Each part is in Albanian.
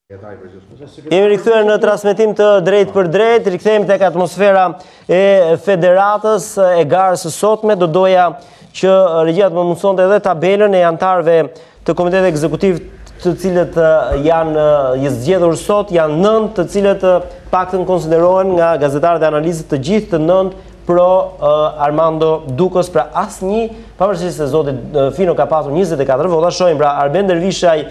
Jemi rikthyer në transmetim të drejt për drejt, rikthehemi tek atmosfera e federatës e garës së sotme. Do doja që regjia të më mësonte edhe tabelën e anëtarëve të komitetit ekzekutiv të cilët janë zgjedhur sot, janë 9, të cilët paktën konsiderohen nga gazetarët e analizit të gjithë të 9 pro Armando Dukos, pra asnjë, pavarësisht se zoti Fino ka pasur 24 vota. Shohim pra Arben Dervishaj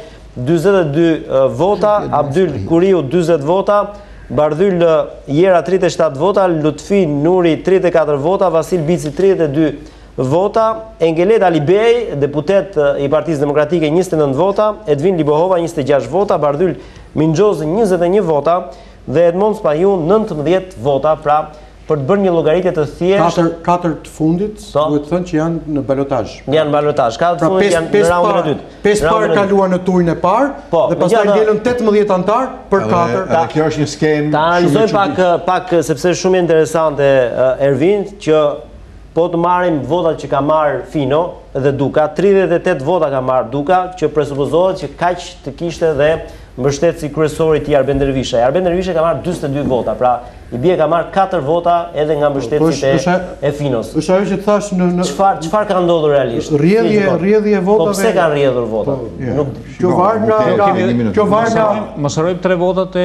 42 vota, Abdyl Kuriu 40 vota, Bardhyl Jera 37 vota, Lutfi Nuri 34 vota, Vasil Bici 32 vota, Engelet Alibej, deputet i Partisë Demokratike 29 vota, Edvin Libohova 26 vota, Bardhyl Minxhozi 21 vota dhe Edmond Spahjun 19 vota, pra për të bërë një llogaritje të thjeshtë. Katër të fundit, duhet të thënë që janë në balotazh. Janë balotazh. Katër të fundit janë në raundin e dytë. 5 parë kaluan në turin e parë dhe pastaj ngelën 18 antar për 4. Kjo është një skemë. Ta analizoj pak sepse shumë interesante Ervin, që po të marrim votat që ka marrë Fino dhe Duka, 38 vota ka marrë Duka, që presupozohet që kaq të kishte dhe mbështetësi kryesori i tij Arben Dervishaj. Arben Dervishaj ka marrë 42 vota, pra i bie ka marrë 4 vota edhe nga mbështetësit e Finos. Është ajo që thash në çfarë ka ndodhur realisht? Rrjedhje votave. Po pse kanë rrjedhur votat? Kjo var nga mos harrojmë 3 votat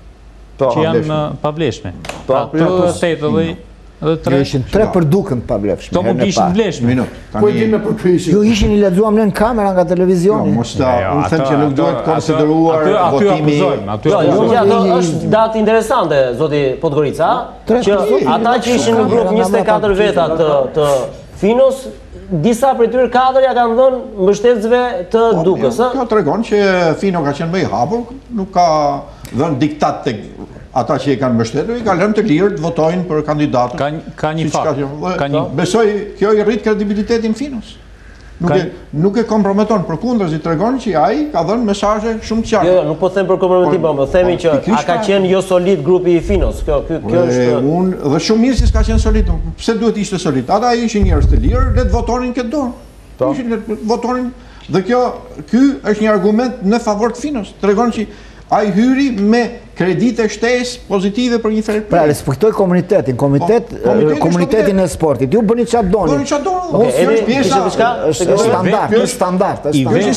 që janë pavlefshme. Ato 8 dhe 3 ishin 3 për Dukën pavlefshme. To mund ishin vlefshme. Po i dimë për krishin. Jo ishin i lexuam në kamera nga televizioni. Mos ta, unë them që nuk duhet konsideruar votimi. Ato është datë interesante, zoti Podgorica, që ata që ishin në grup 24 veta të Finos, disa prej tyre 4 ja kanë dhënë mbështetësve të Dukës, ëh? Kjo tregon që Fino ka qenë më i hapur, nuk ka dhënë diktat tek ata që i kanë mbështetur, i ka lënë të lirë të votojnë për kandidatën. Ka një fakt. Besoj kjo i rrit kredibilitetin Finos. Nuk e komprometon, përkundër si tregon që ai ka dhënë mesazhe shumë të qarta. Jo, nuk po them për komprometim, po themi që a ka qenë jo solid grupi i Finos. Kjo është unë dhe shumë mirë si s'ka qenë solid. Pse duhet ishte solid? Ata ishin njerëz të lirë, le të votonin këtë dorë. Ishin le të votonin dhe ky është një argument në favor të Finos. Tregon që ai hyri me kredite shtesë pozitive për një fair play. Pra respektoj komunitetin, komunitetin e sportit. Ju bëni çfarë doni. Bëni çfarë doni. Është standard. Ky është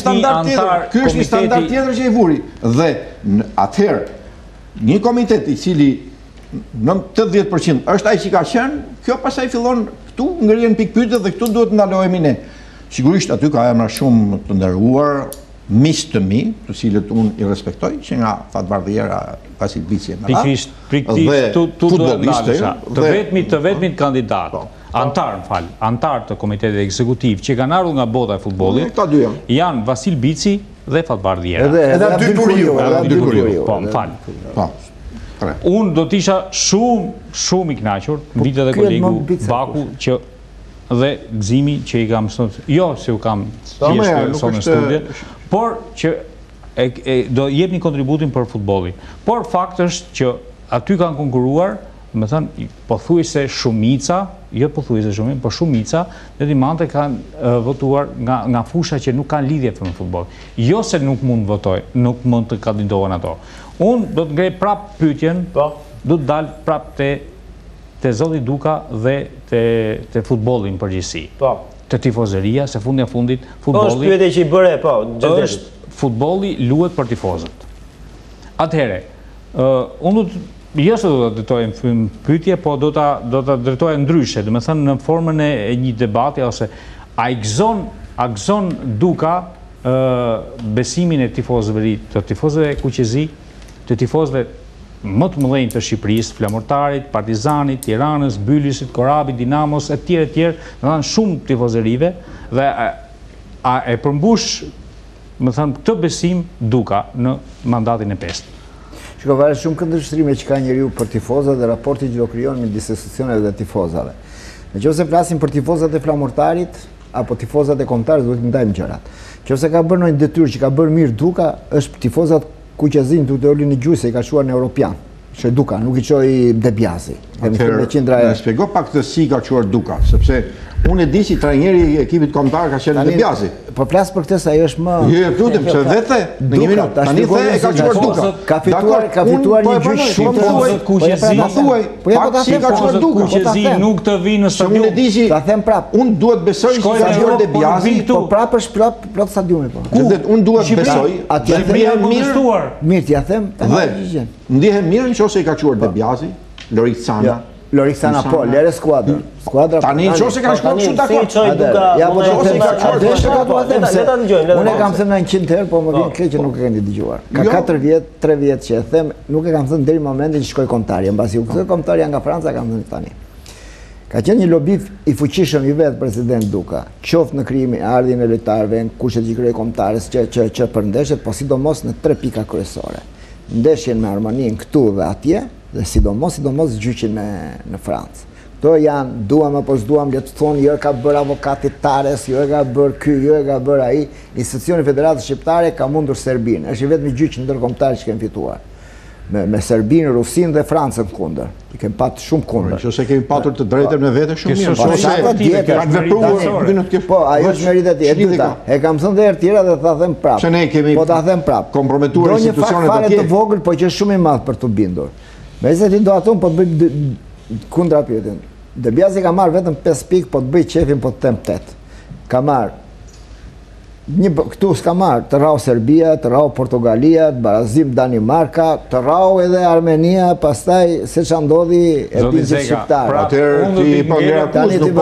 një standard tjetër që i vuri. Dhe atëherë një komitet i cili në 80% është ai që ka qenë, kjo pastaj fillon këtu ngrihen pikpyetje dhe këtu duhet ndalohemi ne. Sigurisht aty ka emra shumë të nderuar, mis të mi, të cilët unë i respektoj, që nga Fatbardhiera, Vasil Bici e Mera, dhe futbollistë, të vetmit kandidat, antar të komitetit ekzekutiv, që kanë ardhur nga bota e futbollit, janë Vasil Bici dhe Fatbardhiera. Edhe Abdyl Kuriu. Po, më fal. Unë do t'isha shumë i kënaqur, vitet e kolegu Baku, që dhe Gzimi që i kam jo se u kam thjesht në studio, por që do jep një kontributin për futbollin. Por fakt është që aty kanë konkuruar, më thënë, pothuajse shumica, jo pothuajse shumica, por shumica detimante kanë votuar nga fusha që nuk kanë lidhje me futboll. Jo se nuk mund votoj, nuk mund të kandidohen ato. Unë do të ngrej prap pyetjen, do të dal prap te zoti Duka dhe te futbolli në përgjithësi. Te tifozeria, se fundi e fundit futbolli. Është pyetje që i bëre, është futbolli luhet për tifozët. Atëherë, unë jo se do ta drejtoj pyetje, po do ta drejtoj ndryshe, do të thënë në formën e një debati ose a gëzon Duka besimin e tifozëve të tifozëve kuqezi, të tifozëve më të mëdhenj të Shqipërisë, Flamurtarit, Partizanit, Tiranës, Bylisit, Korabit, Dinamos, etj, domethënë shumë tifozërive dhe a e përmbush, më thënë, këtë besim Duka në mandatin e 5. Shiko, varet shumë këndvështrime që ka njeriu për tifozat dhe raporti që do krijon midis institucioneve dhe tifozave. Nëse flasim për tifozat e Flamurtarit apo tifozat e Kombëtarës, duhet të ndajmë gjërat. Nëse ka bërë ndonjë detyrë që ka bërë mirë Duka, është tifozat Kuqezin duke u lënë në gjysë i ka shuar në Europian. Që Duka, nuk i çoi Debjazi. Në shpjego pak të si ka quar Duka, sepse Unë e di si trajneri i ekipit kombëtar ka qenë Debiasi. Po flas për këtë se ajo është më. Jo, lutem, se vetë në një minutë. Tani the e ka çuar Duka. Ka fituar një gjyq shumë të thuaj. Kuqezi. Thuaj. Po si ka çuar Duka. Kuqezi nuk të vinë në stadium. Unë e di si ta them prap. Unë duhet besoj se ka çuar Debiasi. Po prap është plot stadiumi po. Unë duhet besoj. Atje ndihem mirë. Mirë, t'ja them. Dhe ndihem mirë nëse i ka çuar Debiasi, Loricana. Loricana po, lere skuadra. Tani nëse ka shkuar kështu dakord. Ja po nëse ka çuar Unë kam thënë 100 herë, po më vjen keq që nuk e keni dëgjuar. Ka 4 vjet, 3 vjet që e them, nuk e kam thënë deri në momentin që shkoi kombëtari, mbasi u kthye kombëtari nga Franca, kam thënë tani. Ka qenë një lobi i fuqishëm i vet president Duka, qoftë në krijimin e ardhin e lojtarëve, kushtet që krijoi kombëtarës që përndeshet, po sidomos në 3 pika kryesore. Ndeshjen me Armanin këtu dhe atje, dhe sidomos gjyqin në Francë. Këto janë, duam apo s'duam, le të thonë, jo e ka bërë avokati Tares, jo e ka bërë ky, jo e ka bërë ai. Institucioni Federatës Shqiptare ka mundur Serbinë. Është i vetmi gjyq ndërkombëtar që kemi fituar. Me Serbinë, Rusinë dhe Francën kundër. I kemi patur shumë kundër. Nëse kemi patur të drejtën me vete shumë mirë. Po, ajo është meritet e dyta. E kam thënë dhe herë tjera dhe ta them prap. Po ta them prap. Komprometuar institucionet atje. Do një fakt fare të vogël, po që është shumë i madh për të bindur. Me se ti do atë po të bëj kundra pyetjen. Debiasi ka marrë vetëm 5 pikë, po të bëj qefin, po të them 8. Ka marrë këtu s'ka marrë, të rau Serbia, të rau Portugalia, të barazim Danimarka, të rau edhe Armenia, pastaj se që ndodhi e pinqët shqiptarë. Atërë ti pëngera tani ti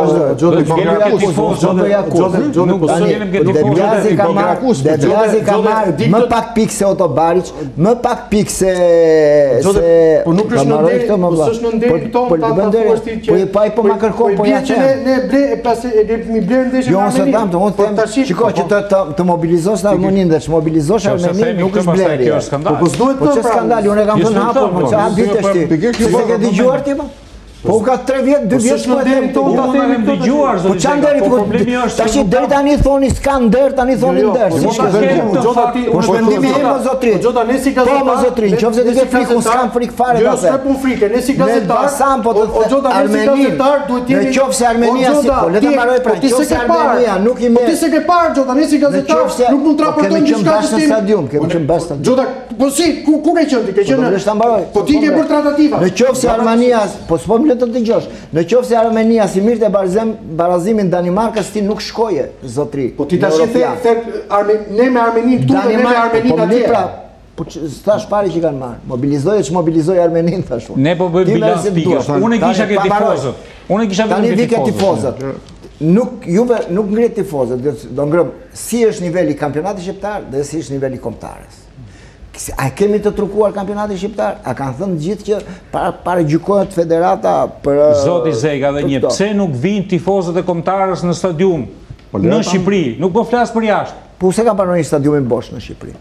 vazhdoj. Debiasi ka marrë më pak pikë se Otobaric, më pak pikë se... Po nuk është në nderi, po s'është në nderi këto, ta thuashti që... Po i po ma kërkon, po ja që... Ne blerë ndeshje në të mobilizosh në Armeninë dhe që mobilizosh Armeninë nuk është blerje. Po s'duhet të skandali, unë e kam thënë hapur, po që hapit është ti. Se se ke dëgjuar ti, po? Po ka 3 vjet, 2 vjet po e them tonë ta themi dëgjuar, po çan deri po tash deri tani thoni s'ka nder, tani thoni nder. Po shpendimi im o zotri. Po xhota ne si gazetar. Po zotri, nëse ti ke frikë, s'kam frikë fare ta them. Jo, s'ka punë frikë, ne si gazetar. Po xhota ne si gazetar duhet jemi. Nëse Armenia si po, le ta mbaroj pra. Nëse Armenia nuk i merr. Po ti se ke parë xhota, ne si gazetar nuk mund të raportojmë diçka në stadium, kemi qenë bashkë stadium. Xhota, po si, ku ke qenë ti? Ke qenë. Po ti ke bërë tratativa. Nëse Armenia, po s'po më le të dëgjosh. Në qoftë se Armenia si mirë të barazimin Danimarkës ti nuk shkoje, zotri. Po ti tash e the ne me Armeninë këtu dhe ne me Armeninë atje. Po s'tash pari që kanë marrë. Mobilizoje që mobilizoj Armeninë thashun. Ne po bëjmë bilans pikësh. Unë kisha ke tifozët. Tani vi ke tifozët. Juve nuk ngret tifozët, do ngrëm si është niveli kampionatit shqiptar dhe si është niveli kombëtarës. A kemi të trukuar kampionatin shqiptar? A kanë thënë gjithë që pare gjykohet federata për... Zoti Zega dhe një, pse nuk vinë tifozët e kombëtarës në stadium në Shqipëri? Nuk po flasë për jashtë. Po se ka parë një stadiumin bosh në Shqipëri?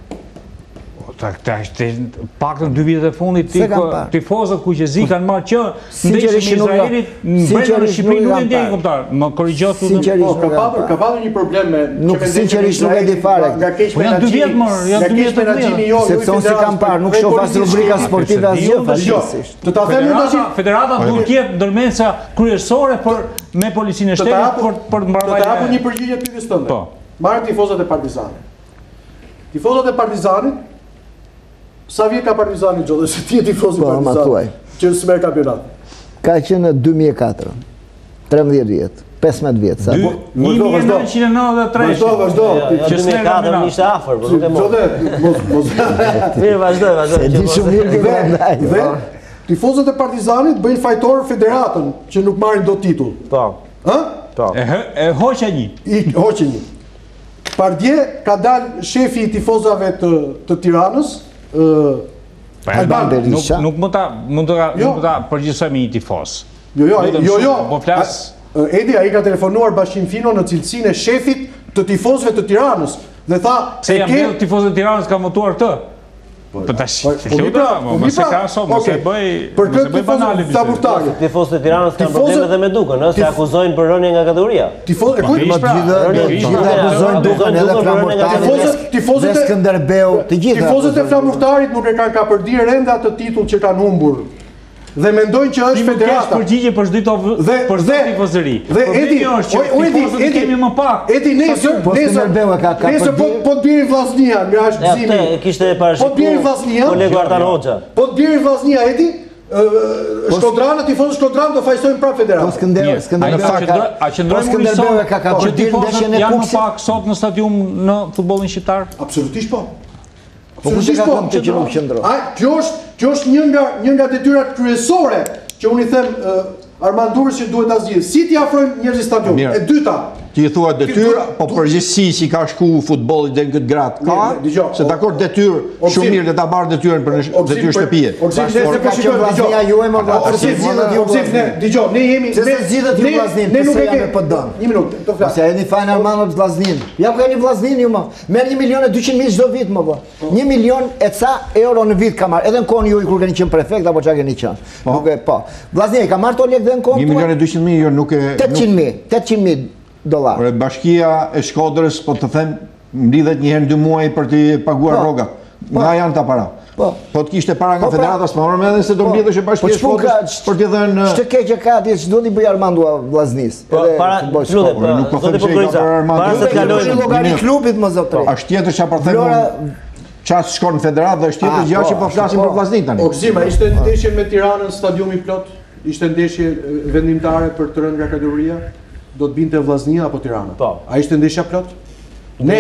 Pak të 2 vitet e fundit tifozët Kuqezi kanë marrë që ndeshjen me Izraelit brenda në Shqipëri nuk e ndjejnë kombëtar. Më korrigjohet ka pasur një problem me nuk sinqerisht nuk e di fare. Janë 2 vjet më, janë 2 vjet më. Sepse unë si kam parë, nuk shoh as rubrika sportive asgjë falisht. Do ta them tash, federata duhet të ketë ndërmesa kryesore me policinë e shtetit për mbarvajtje. Do të hapun një përgjigje pyetjes tënde. Po. Marrë tifozët e Partizanit. Tifozët e Partizanit sa vjet ka Partizani Xhollë, se ti je tifoz i Partizanit, që s'merr kampionat? Ka qenë në 2004, 13 vjet, 15 vjet. 1993. Vazhdo. Që 2004 ishte afër, por nuk e mos. Mos. Mirë, vazhdoj. E di shumë mirë dhe tifozët e Partizanit bëjnë fajtor federatën që nuk marrin dot titull. Po. Ë? Po. E hoqja një. Hoqja një. Pardje ka dalë shefi i tifozave të Tiranës, Alban Berisha. Nuk mund ta përgjithësojmë një tifoz. Jo. Po flas. Edi, ai ka telefonuar Bashkim Fino në cilësinë e shefit të tifozëve të Tiranës dhe tha se jam tifozët e Tiranës ka votuar këtë. Po tash, mos e ka so, mos e bëj banale bisedë. Tifozët e Tiranës kanë probleme edhe me Dukën, se akuzojnë për rënje nga kategoria. Tifozët akuzojnë Dukën edhe Flamurtarit. Tifozët e Skënderbeu, të gjitha. Tifozët e Flamurtarit nuk e kanë kapërdir ende atë titull që kanë humbur dhe mendojnë që është federata. Ti përgjigje për çdo tifozëri. Dhe Edi, kemi më pak. Edi nesër po të bjerë Vllaznia, nga është gëzimi. Kishte parashikuar. Po të bjerë Vllaznia. Kolegu Artan Hoxha. Po të bjerë Vllaznia, Edi, Shkodrana, tifozët Shkodrana do fajsojnë prapë federatën. Po Skënderbeu a qëndrojmë që tifozët janë më pak sot në stadium në futbollin shqiptar? Absolutisht po. Po kush e ka thënë që nuk qëndron? Kjo është një nga detyrat kryesore që unë i them Armand Durrës që duhet ta zgjidhë. Si t'i afrojmë njerëzit stadium? E dyta. Ti i thua detyrë, po përgjithësi si ka shku futbolli deri në këtë grad ka, se dakord detyrë shumë mirë le ta marr detyrën për detyrë shtëpie. Dgjoj, ne jemi ne nuk e kemi po don. Një minutë, do flas. Se jeni fajin Armand Vllaznin. Ja ku jeni Vllaznin ju më. Merr 1.200.000 çdo vit më po. 1 milion e ca euro në vit ka marr. Edhe në kohën juaj kur keni qenë prefekt apo çka keni qenë. Nuk e po. Vllazni ka marr to lekë dhe në kohën. 1.200.000 jo nuk e 800.000 dollar. Por bashkia e Shkodrës, po të them, mblidhet një herë në 2 muaj për t'i paguar rrogat. Nga janë ta para. Po të kishte para nga federata, s'ma morëm edhe se do mblidhesh e bashkia e Shkodrës për t'i dhënë. Ç'të keq ka aty, ç'do t'i bëj Armando Vllaznis. Nuk po them që ka për Armando. Para se të kalojnë llogari klubit më zotëri. Është tjetër çfarë po them. Çfarë shkon në federatë dhe është tjetër gjë që po flasim për Vllaznin tani. Gzima, ishte ndeshje me Tiranën, stadiumi plot. Ishte ndeshje vendimtare për të rënë nga kategoria. Do të binte Vllaznia apo Tirana. A ishte ndeshja plot? Ne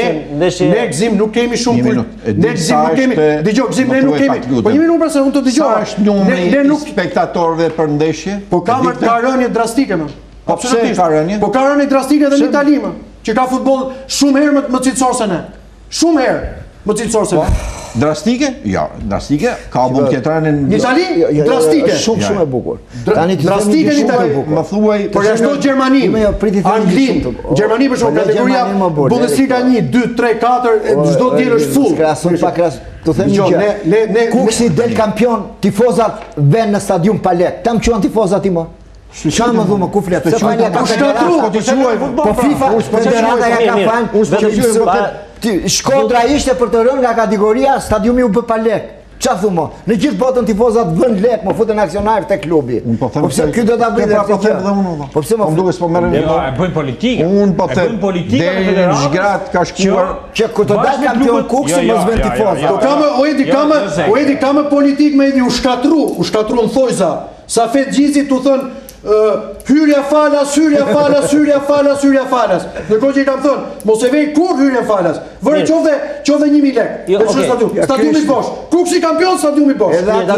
Gzim nuk kemi shumë punë. Ne Gzim nuk kemi. Dgjoj, Gzim ne nuk kemi. Po një minutë pra se unë të dëgjoj. Sa është numri spektatorëve për ndeshje? Po ka rënje drastike më. Po pse ka rënje? Po ka rënje drastike edhe në Itali më, që ka futboll shumë herë më cilësor se ne. Shumë herë më cilësor se ne. Drastike? Ja, drastike. Ka mund tjetër në Itali? Drastike. Shumë e bukur. Drastike në Itali. Më thuaj, por ashtu Gjermani, Angli, Gjermani për shkak kategoria Bundesliga 1, 2, 3, 4, çdo diell është full. Krahason pa krahas. Të them që Kuksi del kampion, tifozat vënë në stadium pa lek. Tam quan tifozat i më. Çfarë më dhumë ku flet? Se fani ka shkatru. Po FIFA, federata ja ka fal. Shkodra ishte për të rënë nga kategoria, stadiumi u bë pa lek. Qa thumo? Në gjithë botën tifozat vën lek, më futën aksionar te klubi. Po pse ky do ta bëjë këtë gjë? Po pse më duhet të merrem. Jo, e bëjnë politikë. Unë po them politikë në federat. Zgrat ka shkuar që ku të dal kampion Kuksi mos vën tifoz. Do kamë, o edi kamë politikë me u shkatru në thojza. Sa fet Gjizi tu thon hyrja falas. Në kohë që i kam thënë, mos e vej kur hyrja falas. Vëre qove 1.000 lekë. Stadiumi bosh. Kuksi kampion, stadiumi bosh.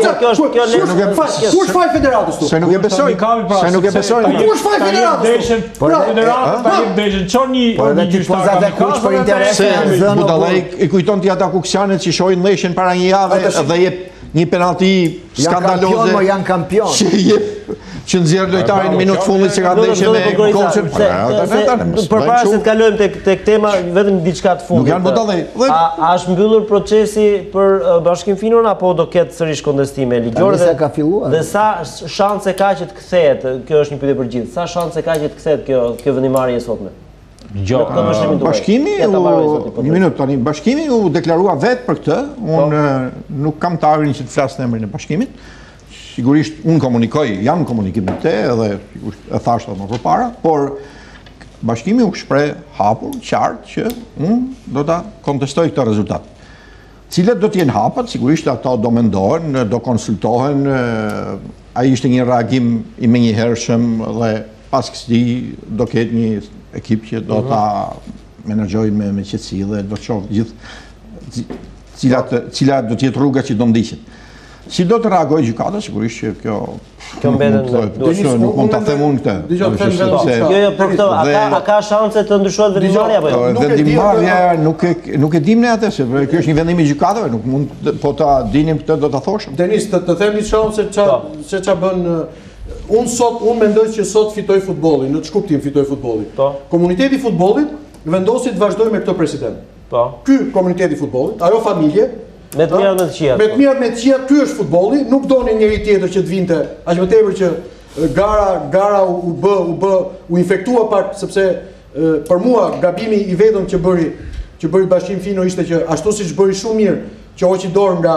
Kush faj federatës tu? Se nuk e besoj. Kush faj federatës tu? Federata deshën çon një gjyqtar kush për interese zënë. Budallai i kujton ti ata kuksianët që shohin ndeshjen para një jave dhe jep një penalti skandaloze. Janë kampion. Që nxjerr lojtarin në minutë fundit që ka ndeshje me Koçën. Përpara se të kalojmë tek tema, vetëm diçka të fundit. Nuk janë budallë. A është mbyllur procesi për Bashkim Finon apo do ketë sërish kontestime ligjore? Sa ka filluar? Dhe sa shanse ka që të kthehet? Kjo është një pyetje për gjithë. Sa shanse ka që të kthehet kjo vendimarrje e sotme? Bashkimi, një minutë tani, Bashkimi u deklarua vetë për këtë. Unë nuk kam të ardhin që të flas në emrin e Bashkimit. Sigurisht unë komunikoj, jam komunikim me te edhe e thashtë më përpara, por Bashkimi u shpreh hapur, qartë që unë do ta kontestoj këtë rezultat. Cilat do t'jenë hapat, sigurisht ato do mendohen, do konsultohen, ai ishte një reagim i menjëhershëm dhe pas kësaj do ketë një ekip që do ta menaxhojë me qetësi dhe do të shoh gjithë cilat do të jetë rruga që do ndiqet. Si do të reagoj gjykata, sigurisht që kjo nuk mund ta them unë këtë. Jo, për këtë, a ka shanse të ndryshohet vendimarrja apo jo? Vendimarrja nuk e dim ne atë, se kjo është një vendim i gjykatave, nuk mund po ta dinim këtë do ta thoshim. Denis, të them një shanse se ç'a bën. Unë mendoj që sot fitoi futbolli, në ç'kuptim fitoi futbolli. Komuniteti i futbollit vendosi të vazhdojë me këtë president. Ky komuniteti i futbollit, ajo familje me të mirat me të këqijat. Me të mirat me të këqijat, ky është futbolli, nuk doni njëri tjetër që të vinte, aq më tepër që gara u infektua pak sepse për mua gabimi i vetëm që bëri Bashkim Fino ishte që ashtu siç bëri shumë mirë që hoqi dorë nga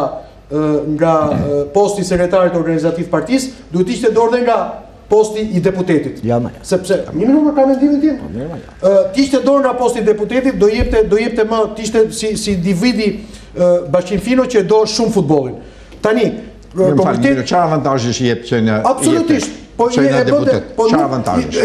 nga posti i sekretarit organizativ partisë, duhet ishte dorë dhe nga posti i deputetit. Sepse, një minutë ka mendimin tim. T'ishte dorë nga posti i deputetit, do jepte më, t'ishte si dividi Bashkim Fino që do shumë futbolin. Tani, komitet... Qa avantazhesh jep që në... Absolutisht. Që në deputet, qa avantazhesh?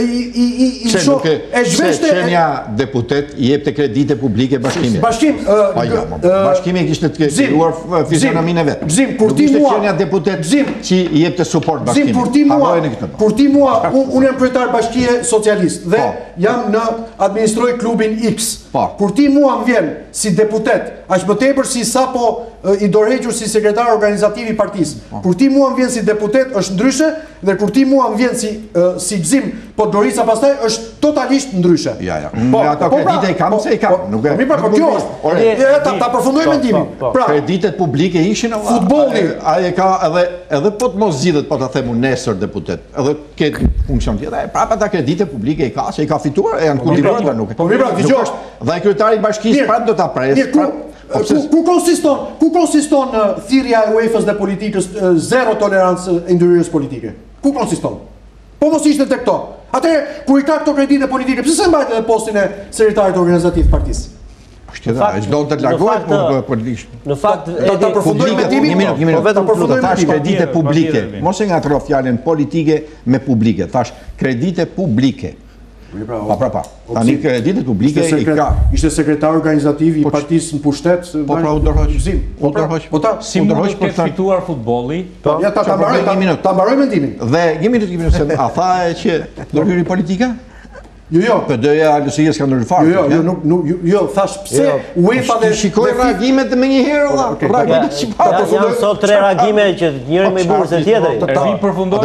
Se qenja deputet jep të kredite publike bashkimit. Bashkimi kishtë të kërruar fizionomin e vetë. Gzim, kur ti mua... qenja deputet që jep të support bashkimit. Kur ti mua, unë jam kryetar bashkije socialist dhe jam në administroj klubin X. Kur ti mua më vjen si deputet, aq më tepër si sa po i dorëhequr si sekretar organizativ i partisë. Kur ti mua më vjen si deputet është ndryshe dhe kur ti mua më vjen si Gzim Podgorica pastaj është totalisht ndryshe. Unë ato kredite i kam se i kam. Po kjo është. Ta përfundoj mendimin. Kreditet publike ishin futbolli. Ai ka edhe po të mos zgjidhet po ta themu nesër deputet. Edhe ke funksion tjetër. Prapa ta kredite publike i ka, se i ka fituar, janë kultivuar nuk. Po mirë, dëgjoj. Dhe kryetari i bashkisë prapë do ta presë. Ku konsiston thirrja e UEFA-s dhe politikës zero tolerancë e ndryrës politike? Ku konsiston? Po mos ishte tek këto. Atëherë, kur i ka këto kredite politike, pse se mbajt edhe postin e sekretarit organizativ të partisë? Do të largohet politikisht. Në fakt, ta përfundoj mendimin. Vetëm thash kredite publike. Mos e ngatro fjalën politike me publike. Thash kredite publike. Pa. Tani kreditet publike i ka. Ishte sekretar organizativ i partisë në pushtet. Po pra u ndërhoq. Si mund të fituar futbolli? Ja ta mbaroj mendimin. Dhe një minutë se a tha që do hyri politika? Jo. PD-ja Lësia s'ka ndërhyrë fare. Jo, thash pse UEFA dhe shikoj reagimet më një herë valla. Reagimet çfarë përfundoi? Janë sot 3 reagime që njëri më i bukur se tjetri. Ervin përfundoi.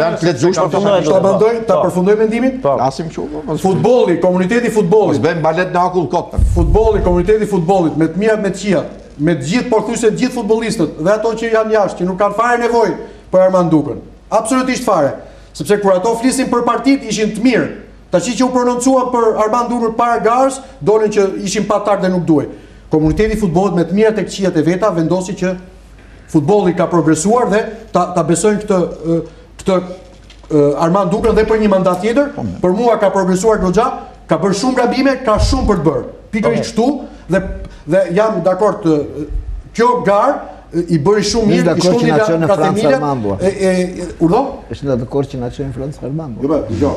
Ta përfundoj mendimin? Flasim kështu. Futbolli, komuniteti i futbollit. Mos bëjmë balet në akull kot. Futbolli, komuniteti i futbollit me të mirat me të këqijat, me të gjithë pothuajse të gjithë futbollistët dhe ato që janë jashtë, që nuk kanë fare nevojë për Armand Dukën. Absolutisht fare. Sepse kur ato flisin për partitë ishin të mirë. Tashi që u prononcuan për Armand Dukën para garës, dolën që ishin patar dhe nuk duhej. Komuniteti i futbollit me të mirat e këqijat e veta vendosi që futbolli ka progresuar dhe ta besojnë këtë Armand Dukën dhe për një mandat tjetër. Për mua ka progresuar goxha, ka bërë shumë gabime, ka shumë për të bërë. Pikërisht kështu dhe jam dakord kjo garë i bëri shumë mirë, i shkondi nga Katemila. Urdo? Është në dakord që na çojnë Francë Armando. Jo,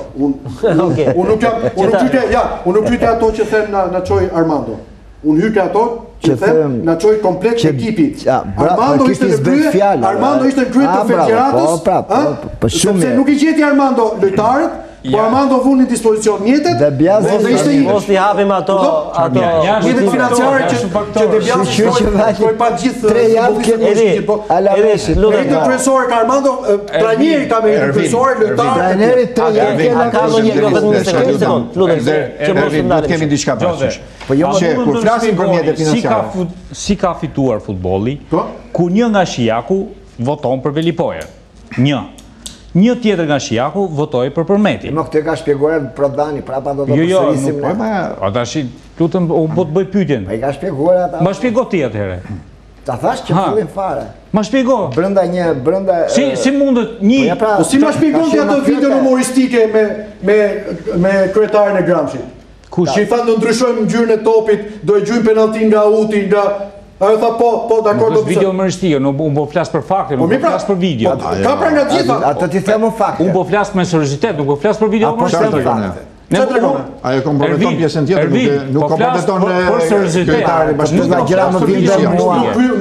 unë nuk pyetja ato që them na çoj Armando. Unë hyj ato që them na çoj komplet ekipi. Armando ishte në krye, Armando ishte në krye të federatës. Sepse nuk i gjeti Armando lojtarët. Po Armando vuni në dispozicion mjetet dhe Bjazi mos i hapim ato mjetet financiare që De Bjazi shkoi pa gjithë 3 javë meritë kryesore ka Armando, trajneri ka meritë kryesore, trajneri 3 javë ka një vetëm një sekond, lutem që mos të ndalemi. Kemi diçka parasysh. Po jo kur flasim për mjetet financiare. Si ka fituar futbolli? Ku një nga Shijaku voton për Velipojer. Një tjetër nga Shijaku votoi për Përmetin. Më këtë ka shpjeguar Prodani, prapa do të përsërisim ne. Tash, lutem, unë po të bëj pyetjen. Ai ka shpjeguar ata. Ma shpjego ti atëherë. Ta thash që fillim fare. Ma shpjego. Brenda Si mundet një Po si ma shpjegon ti ato video humoristike me kryetarin e Gramshit? Kush? Që i thanë do ndryshojmë ngjyrën e topit, do e gjujmë penalltin nga Uti, nga ajo tha po, dakord do të video humoristike, unë po flas për fakte, nuk po flas për video. Ka pra nga gjitha. Ato ti them fakte. Unë po flas me seriositet, nuk po flas për video humoristik. Ajo komprometon pjesën tjetër, nuk komprometon kryetari bashkisë nga gjëra më vjen mua.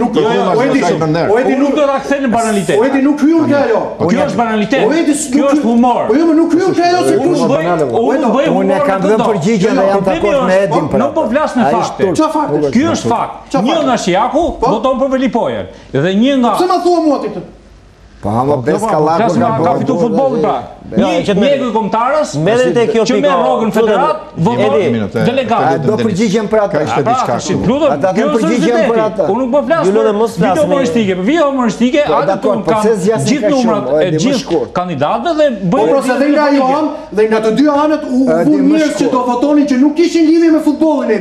Nuk do ta kthen në banalitet. O edi nuk hyn kjo ajo. Kjo është banalitet. Kjo është humor. Po jo, nuk hyn kjo ajo si kush. Unë kam dhënë përgjigjen dhe jam dakord me Edin për. Nuk po flas me fakte. Çfarë fakte? Ky është fakt. Një nga Shijaku voton për Velipojer dhe një nga Pse ma thua mua ti këtë? Po hamo Beskallaku ka fitu futbollin pra. Një mjeku i kombëtarës që me rrogën federat voton delegat. Do përgjigjen për atë. Ishte diçka kështu. Ata do përgjigjen për atë. Unë nuk po flas për video humoristike. Për video humoristike atë ka gjithë numrat e gjithë kandidatëve dhe bëjnë. Po pra dhe nga Johan dhe nga të dy anët u vun njerëz që do votonin që nuk kishin lidhje me futbollin Edi.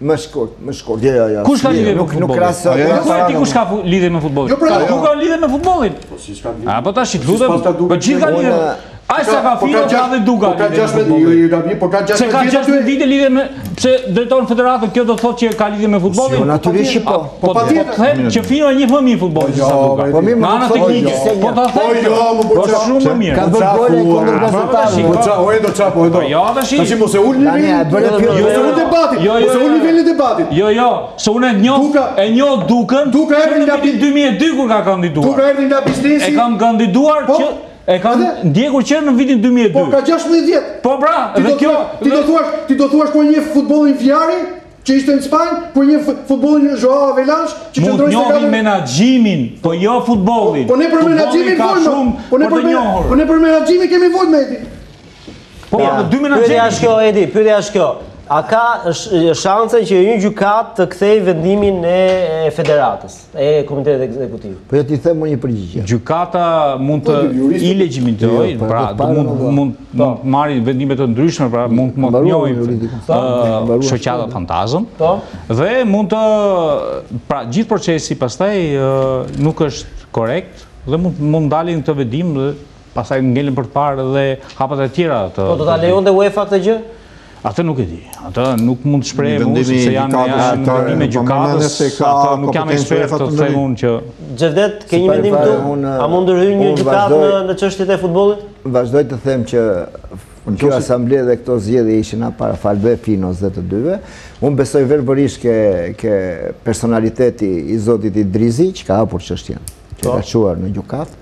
Më shkurt. Jo. Kush ka lidhje me futbollin? Ti kush ka lidhje me futbollin? Ku ka lidhje me futbollin? Po tash të lutem, po gjithë kanë lidhje. Ai sa ka filo ka dhe Duga. Po ka 16 Se ka 16 vite lidhje me pse drejton federatën, kjo do të thotë që ka lidhje me futbollin? Jo, natyrisht që po. Po patjetër që fino e njeh më mirë futbollin se sa Duga. Po mirë, Ana teknike. Po ta them. Po shumë më mirë. Ka bërë gole kundër gazetarëve. Po ja, tash. Tash mos e ul nivelin. Mos e ul nivelin e debatit. Jo, se unë e njoh Dukën. Duka erdhi nga 2002 kur ka kandiduar. Duka erdhi nga biznesi. E kam kandiduar që e kam ndjekur që në vitin 2002. Po ka 16 vjet. Po bra, dhe kjo ti do thuash po një futbollin Fjari që ishte në Spanjë, po një futbollin Joao Avelanche që mund njohin menaxhimin, po jo futbollin. Po ne për menaxhimin vojmë. Po ne për menaxhimin kemi vojtë me Edi. Po në dy menaxhimin. Pyetja është kjo. A ka shanse që një gjykat të kthej vendimin e federatës, e komitetit ekzekutiv? Po jo ti them një përgjigje. Gjykata mund të ilegjitimojë, pra mund marrë vendime të ndryshme, pra mund të njohin shoqata fantazëm dhe mund të pra gjithë procesi pastaj nuk është korrekt dhe mund ndalin këtë vendim dhe pastaj ngelen për të parë dhe hapat e tjera të. Po do ta lejonte UEFA këtë gjë? Atë nuk e di, atë nuk mund të shpreh mua se janë vendime gjykatës, atë nuk jam ekspert të them unë që... Xhevdet, ke një mendim këtu? A mund të hyjë një gjykat në çështjet e futbollit? Vazhdoj të them që kjo asamble dhe këto zgjedhje ishin para falve finos dhe të dyve. Unë besoj verbërisht ke personaliteti i zotit Idrizi, që ka hapur çështjen, që ka çuar në gjykat.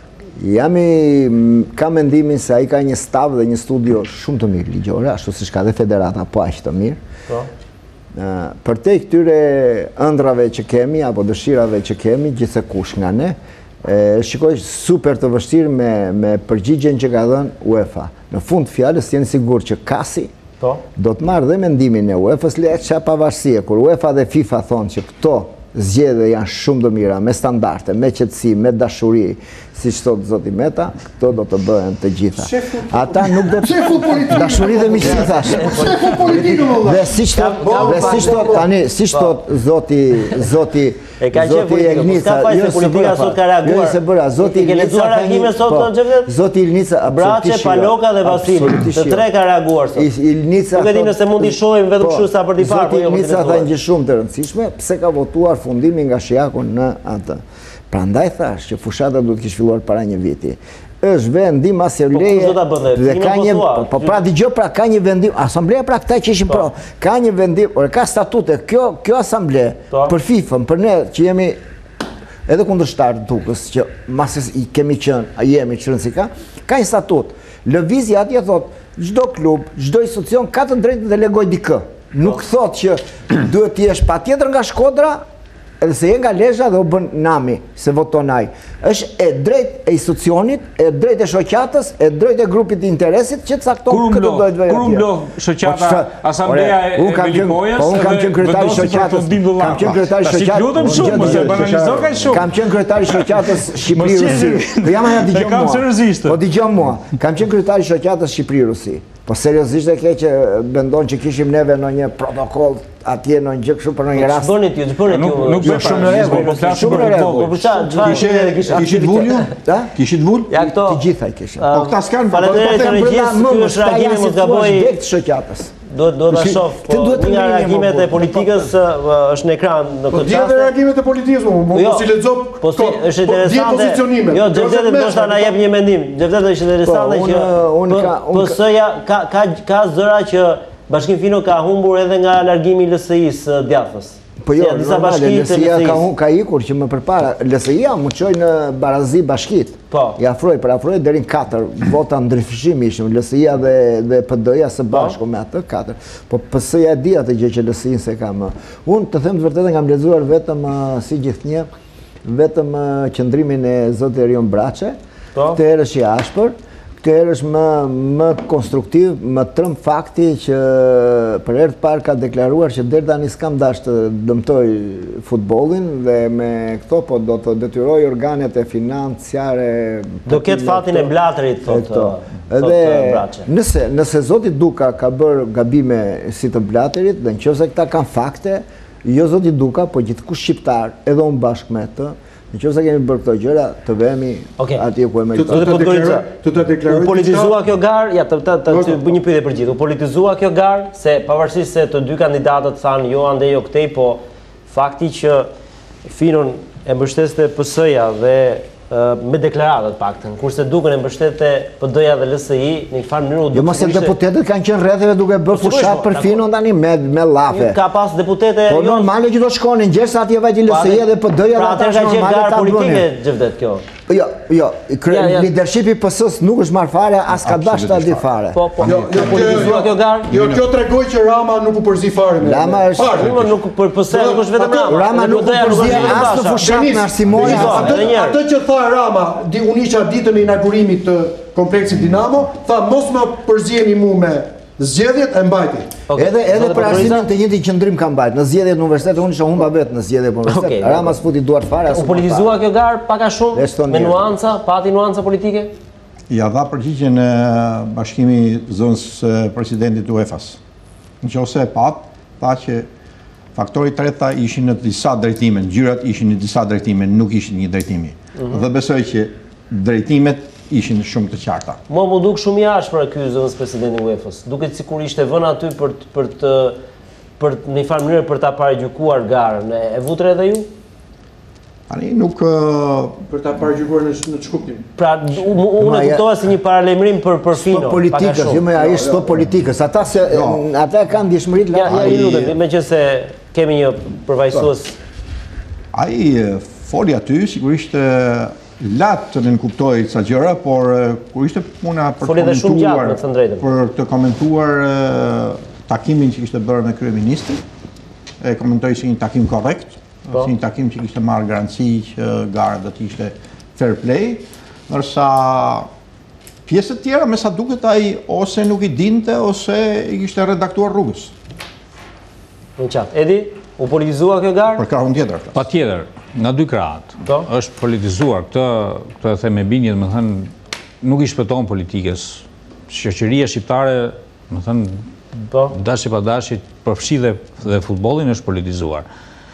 Ka mendimin se ai ka një stav dhe një studio shumë të mirë ligjore, ashtu siç ka dhe federata, po aq të mirë. Për te këtyre ëndrave që kemi, apo dëshirave që kemi, gjithsekush nga ne, shikoj super të vështirë me përgjigjen që ka dhënë UEFA. Në fund fjalës jeni sigur që Kasi do të marrë dhe mendimin e UEFA-s, le çka pavarësie, kur UEFA dhe FIFA thonë që këto zgjedhje janë shumë të mira, me standarde, me qetësi, me dashuri, siç thot zoti Meta, këto do të bëhen të gjitha. Ata nuk do të dashuri dhe miqësi thash. Dhe siç thot zoti Elnica, jo se politika sot ka reaguar. Jo se bëra, zoti Elnica Zoti Elnica, Braçe, Paloka dhe Vasili, të tre ka reaguar sot. Elnica, nuk e di nëse mund t'i shohim vetëm kështu sa për t'i parë. Zoti Elnica tha një gjë shumë të rëndësishme, pse ka votuar fundimin nga Shiaku në atë. Prandaj thash që fushata duhet të kishte filluar para një viti. Është vendim asembleje dhe ka një pra dëgjoj, pra ka një vendim asambleja, pra këta që ishin pro, ka një vendim, ka statute, kjo asambleje për FIFA-n, për ne që jemi edhe kundërshtar të Dukës, që masës i kemi qenë, jemi çrën si ka një statut. Lëvizja atje thot, çdo klub, çdo institucion ka të drejtë të delegojë dikë. Nuk thot që duhet të jesh patjetër nga Shkodra, edhe se je nga Lezhë dhe u bën nami, se voton ai. Është e drejtë e institucionit, e drejtë e shoqatës, e drejtë e grupit të interesit që cakton këtë do të vëjë. Kur mblodh shoqata asambleja e Velipojës, unë kam qenë kryetari i shoqatës. Kam qenë kryetari i shoqatës. Lutem shumë, mos e banalizo kaq shumë. Kam qenë kryetari i shoqatës Shqipëri-Rusi. Po jam ana dëgjon mua. Po dëgjon mua. Kam qenë kryetari i shoqatës Shqipëri-Rusi. Po seriozisht e ke që mendon që kishim neve në një protokoll atje në një gjë kështu për një rast. Ç'bëni ti? Nuk bëj shumë në rregull, po flas shumë në rregull. Po çfarë kishit vul ju? Kishit vul? Ja këto. Të gjitha i kishin. Po këta s'kan faleminderit të regjisë, ky është reagimi mos gaboj tek shoqatës. Do ta shoh, po nga reagimet e politikës është në ekran në këtë çast. Po reagimet e politikës, mos i lexo. Po është interesante. Jo, Xhevdet ndoshta na jep një mendim. Xhevdet është interesante që PS-ja ka zëra që Bashkimi Fino ka humbur edhe nga largimi i LSI-s djathës. Po jo, LSI-ja ka ikur që më përpara. LSI-ja më çoi në barazi bashkit. I afroi deri në 4 vota ndryshimi ishin LSI-ja dhe PD-ja së bashku me atë 4. Po PS-ja e di atë gjë që LSI-n se ka më. Unë të them të vërtetën kam lexuar vetëm si gjithnjë vetëm qëndrimin e zotit Erion Braçe. Këtë herë është i ashpër. Kjo është më konstruktiv, më trëmb fakti që për herë të parë ka deklaruar që deri tani s'kam dash të dëmtoj futbollin dhe me këto po do të detyroj organet e financiare. Do ketë fatin e Blatërit, thotë Braçe. Nëse zoti Duka ka bërë gabime si të Blatërit, dhe nëse këta kanë fakte, jo zoti Duka, po gjithkusht shqiptar, edhe unë bashkë me të, nëse kemi bërë këto gjëra, të vemi atje ku e meritojmë. U politizua kjo garë, ja të bëj një pyetje për gjithë. U politizua kjo garë se pavarësisht se të dy kandidatët thanë jo ande jo këtej, po fakti që Finon e mbështeste PS-ja dhe me deklaratat paktën, kurse Dukën e mbështette PD-ja dhe LSI, në një farë mënyrë. Jo, mos se deputetët kanë qenë rretheve duke bërë fushat për Finon tani me llafe. Ka pas deputete. Po normale që do shkonin gjersa atje vajti LSI dhe PD-ja dhe ata normale ta bënin. Gjevdet kjo. Jo, leadershipi PS-s nuk është marrë fare, as ka dash ta di fare. Po, politizua kjo garë? Jo, kjo tregoj që Rama nuk u përzi fare. Rama është nuk për PS-ja nuk është vetëm Rama. Rama nuk u përzi as në fushat me Arsimoni. Atë që tha Rama, unë isha ditën e inaugurimit të kompleksit Dinamo, tha mos më përzjeni mu me zgjedhjet e mbajti. Edhe për arsimin të njëjtin qëndrim ka mbajt. Në zgjedhjet në universitet unë isha humba vetë në zgjedhjet në universitet. Rama s'futi duart fare. U politizua kjo garë pak a shumë me nuanca, pati nuanca politike? Ja dha përgjigjen e Bashkimi Zonës Presidentit UEFA-s. Nëse tha që faktori treta ishin në disa drejtime, ngjyrat ishin në disa drejtime, nuk ishin një drejtimi. Dhe besoj që drejtimet ishin shumë të qarta. Mua më duk shumë jashtë për ky Zonës Presidentin e UEFA-s. Duket sikur ishte vënë aty për në një farë mënyrë për ta paragjykuar garën. E vutre edhe ju? Tani nuk për ta paragjykuar në ç'kuptim. Pra unë e kuptova si një paralajmërim për Fino. Stop politikës, jo më ai stop politikës. Ata kanë ndjeshmëri Ja, lutem, meqense kemi një përvajsues. Ai foli aty sigurisht latë të nënkuptoj ca gjëra, por kur ishte puna për të komentuar takimin që kishte bërë me kryeministrin, e komentoi si një takim korrekt, si një takim që kishte marrë garanci që gara do të ishte fair play, ndërsa pjesët tjera me sa duket ai ose nuk i dinte ose i kishte redaktuar rrugës. Në qatë. Edi, u politizua kjo garë? Për krahun tjetër. Patjetër. Nga dy krahat, është politizuar, këtë e them me bindje, më thënë, nuk i shpëton politikës. Shoqëria shqiptare, më thënë, dashi pa dashi, përfshi dhe futbollin është politizuar.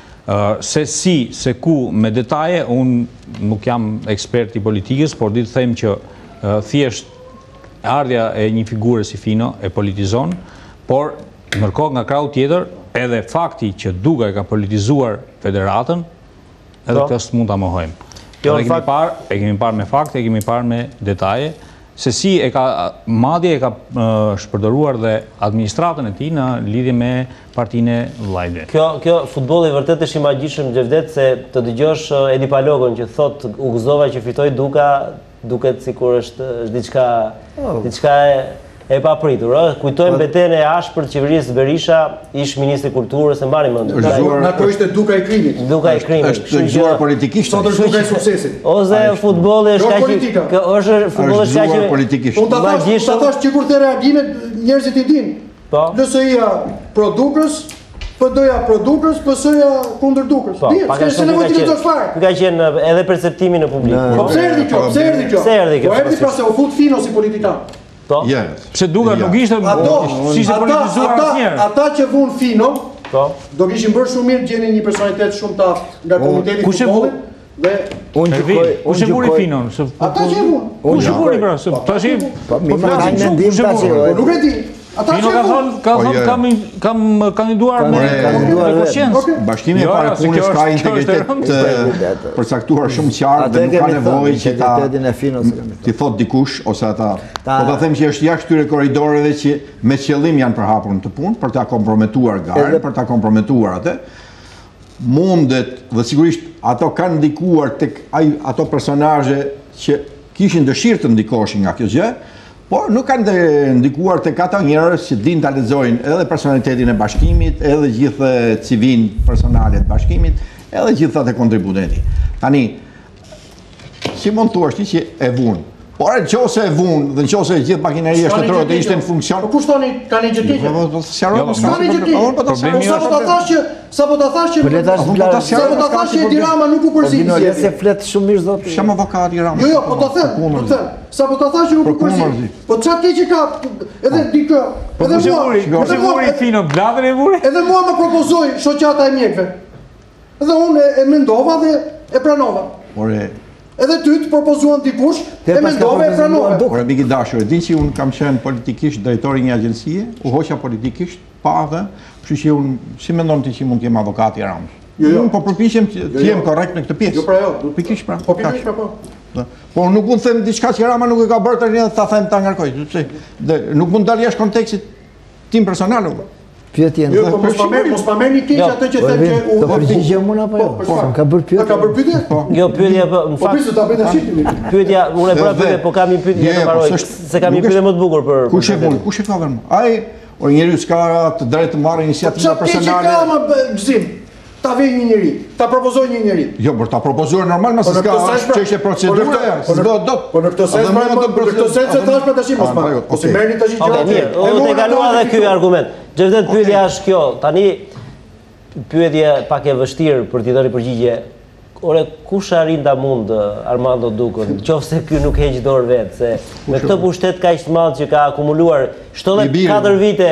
Se ku me detaje, unë nuk jam ekspert i politikës, por ditë them që thjesht ardhja e një figure si Fino e politizon, por ndërkohë nga krahu tjetër, edhe fakti që Duka e ka politizuar federatën, edhe këtë mund të mohojmë. E kemi parë me fakte, e kemi parë me detaje, se si madje e ka shpërdoruar dhe administratën e tij në lidhje me partinë e vllajve. Kjo futbolli vërtet është i magjishëm, Gjevdet, se të dëgjosh Edi Palogon që thotë u gëzova që fitoi Duka, duket sikur është diçka e papritur. Kujtojmë betejën e ashpër të qeverisë Berisha, ish ministri kulturës, e mbani mend. Ato ishte Duka i krimit. Duka i krimit. Është gjuar politikisht. Sot është Duka i suksesit. Ose futbolli është kaq. Është futbolli është kaq politikisht. Unë ta thash që kur the reagimet njerëzit i dinë. LSI-ja pro Dukës, PD-ja pro Dukës, PS-ja kundër Dukës. Se nevojë të lexosh fare. Ka qenë edhe perceptimi në publik. Po pse erdhi kjo? Po erdhi pra se u fut Fino si politikan. Pse Duka nuk ishte si se politizuar asnjëherë. Ata që vunë Fino, do kishin bërë shumë mirë gjeni një personalitet shumë ta nga komiteti i futbollit. Kush e vuri Finon? Ata që vunë. Kush e vuri pra? Tash nuk e di. Fino ka thonë kam kandiduar me konsciencë. Bashkimi e parë punës ka integritet përcaktuar shumë qartë dhe nuk ka nevojë që t'i thot dikush ose ata. Po ta them që është jashtë këtyre korridoreve që me qëllim janë përhapur në të punë, për ta komprometuar garën, për ta komprometuar atë. Mundet dhe sigurisht ato kanë ndikuar tek ato personazhe që kishin dëshirë të ndikoshin nga kjo gjë. Por nuk kanë ndikuar tek ata njerëz që dinë ta lexojnë edhe personalitetin e bashkimit, edhe gjithë CV-n personale të bashkimit, edhe gjithë ato kontributenti. Tani, si mund thuash ti që e vunë? Por e qose e vunë dhe qose e gjithë makineria shtetërore të ishte në funksion. Po kush tani ka një gjë tjetër? Sa po ta thash që Edi Rama nuk u përzisi. Se flet shumë mirë zoti. Sham avokat Edi Rama. Jo, po ta them. Sa po ta thash që nuk u përzisi. Po çfarë keq ka edhe dikë. Edhe vuri fino bladën e vuri. Edhe mua më propozoi shoqata e mjekëve. Dhe unë e mendova dhe e pranova. Edhe ty të propozuan dikush, e mendove e pranove. Por e miki dashur, e di që unë kam qenë politikisht drejtori një agjencie, u hoqa politikisht, pa dhe, kështu që unë, si mendon ti që mund të jem avokati i Ramës? Unë po përpiqem të jem korrekt në këtë pjesë. Jo pra jo. Pikërisht pra. Po pikërisht pra po. Po nuk mund të them diçka që Rama nuk e ka bërë tani dhe ta them ta ngarkoj, sepse nuk mund të dalë jashtë kontekstit tim personal. Pyetjen. Jo, po mos pa merrni keq atë që them që do përgjigjem unë apo jo? Po, ka bërë pyetje. Ka bërë pyetje? Jo, pyetja në fakt. Po pse ta bëj tash? Pyetja, unë e bëra pyetje, po kam një pyetje të mbaroj, se kam një pyetje më të bukur për. Kush e ka vënë? Ai, o njeriu s'ka të drejtë të marrë iniciativa personale. Çfarë ka më gzim? Ta vej një njeri, ta propozoj një njeri. Jo, por ta propozoj normal, mas s'ka çështje procedurë. Po në këtë sens e thash për tash mos ma. Ose merrni tash gjë. Okej, mirë. Unë e kalova edhe ky argument. Gjithë pyetja është kjo. Tani pyetje pak e vështirë për t'i dhënë përgjigje. Ore, kush arrin ta mund Armando Dukën, nëse ky nuk heq dorë vet, se me këtë pushtet kaq të madh që ka akumuluar 74 vite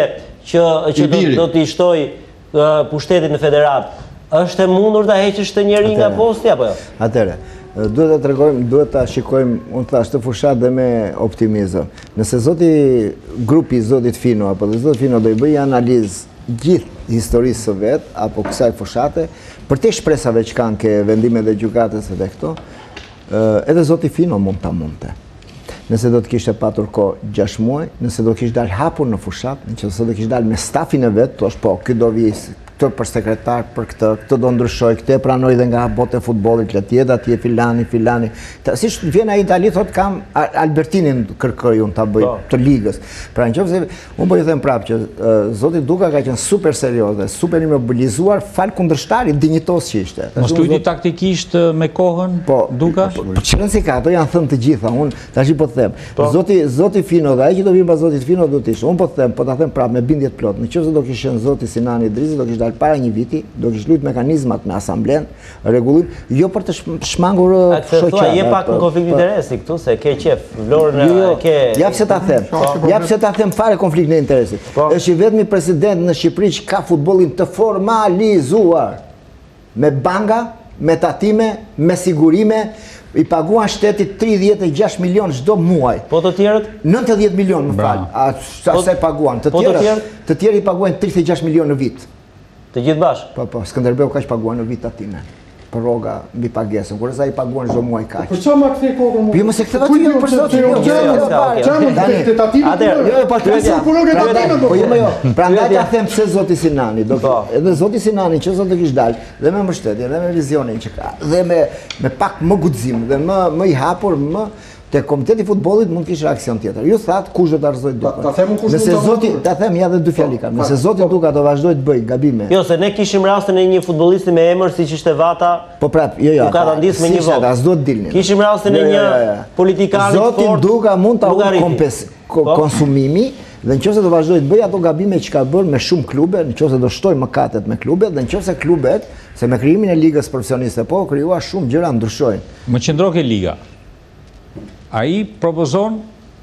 që do t'i shtoj pushtetin në federat. Është e mundur ta heqësh të njëri nga posti apo jo? Atëre, duhet ta tregojmë, duhet ta shikojmë, unë thash të fushat dhe me optimizëm. Nëse grupi zotit Fino apo dhe zoti Fino do i bëjë analizë gjithë historisë së vet apo kësaj fushate, për të shpresave që kanë ke vendimet e gjykatës edhe këto, edhe zoti Fino mund ta mundte. Nëse do të kishte patur kohë 6 muaj, nëse do kishte dalë hapur në fushat, nëse do kishte dalë me stafin e vet, thosh po, ky do vi këtë për sekretar, për këtë do ndryshoj, këtë e pranoj dhe nga botë e futbollit, letjet atje filani. Si vjen ai në Itali, thot kam Albertinin kërkoj unë ta bëj të ligës. Pra nëse unë po i them prapë që zoti Duka ka qenë super serioz dhe super i mobilizuar fal kundërshtarit dinjitos që ishte. Mos tuiti taktikisht me kohën Duka? Çfarë si ka, ato janë thënë të gjitha. Unë tash po të them. Zoti Fino dhe ai që do vinë pas zotit Fino do të ishte. Unë po të them, po ta them prapë me bindje të plot. Nëse do kishte qenë zoti Sinani Idrizi, do kishte para një viti, do kishte luajtur mekanizmat me asamblen, rregullim, jo për të shmangur shoqata. Je pak në konflikt interesi këtu se ke qef, Vlorën ke. Jap se ta them fare konflikt në interesi. Është i vetmi president në Shqipëri që ka futbollin të formalizuar me banka, me tatime, me sigurime. I paguan shtetit 36 milion çdo muaj. Po të tjerët? 90 milion, më fal. Sa i paguan? Të tjerë i paguajnë 36 milion në vit. Të gjithë bashkë? Po, Skënderbeu kaq paguan në vit atime. Për rroga mbi pagesën, kur sa i paguan çdo muaj kaq. Për çfarë ma kthej kokën? Po mos e ktheva ti për zotin. Jo, po jo. Prandaj ta them pse zoti Sinani, edhe zoti Sinani që zoti kish dalë, dhe me mbështetje, dhe me vizionin që ka, dhe me pak më guxim, dhe më i hapur, te komiteti i futbollit mund të kishte reaksion tjetër. Ju thatë kush do ta rrezoj Dukën. Ta them kush. Nëse zoti, ta them ja dhe dy fjali kam. Nëse zoti Duka do vazhdoj të bëj gabime. Jo, se ne kishim rastin e një futbollisti me emër siç ishte Vata. Po prap, jo. Nuk ka ta ndis me një votë. As do të dilnin. Kishim rastin e një politikan i fortë. Zoti Duka mund ta konsumimi dhe nëse do vazhdoj të bëj ato gabime që ka bërë me shumë klube, nëse do shtoj mëkatet me klubet dhe nëse klubet, se me krijimin e ligës profesioniste po krijuar shumë gjëra ndryshojnë. Më qëndro ke liga. Ai propozon,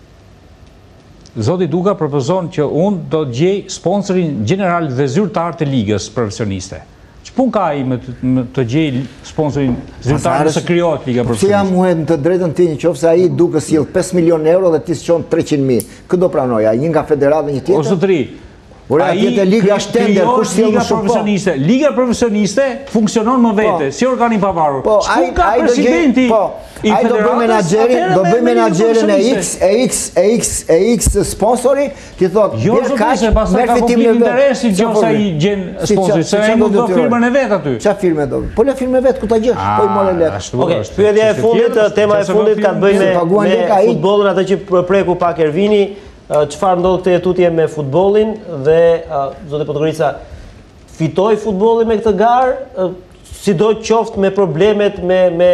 zoti Duka propozon që unë do të gjej sponsorin general dhe zyrtar të ligës profesioniste. Ç'pun ka ai me të gjej sponsorin zyrtar nëse krijohet liga profesioniste? Si jam uhet të drejtën ti nëse ai Duka sjell 5 milion euro dhe ti s'çon 300.000. Kë do pranoj ai? Një nga federata një tjetër? O zotëri, Ora tjetër liga është tender, kush sjell më shumë profesioniste? Liga profesioniste funksionon më vete, si organi i pavarur. Ai ka presidenti i ai do bëj menaxherin e X sponsori, ti thot, jo zotëri, pastaj ka konflikt interesi nëse ai gjen sponsor, se ai mund të firmën e vet aty. Çfarë firmë do? Po le firmën e vet ku ta gjesh, po i morë lek. Okej, pyetja e fundit, tema e fundit ka të bëjë me futbollin, atë që preku pak Ervini. Çfarë ndodh këtë tutje me futbollin dhe zotë Podgorica fitoi futbolli me këtë garë, sido qoftë me problemet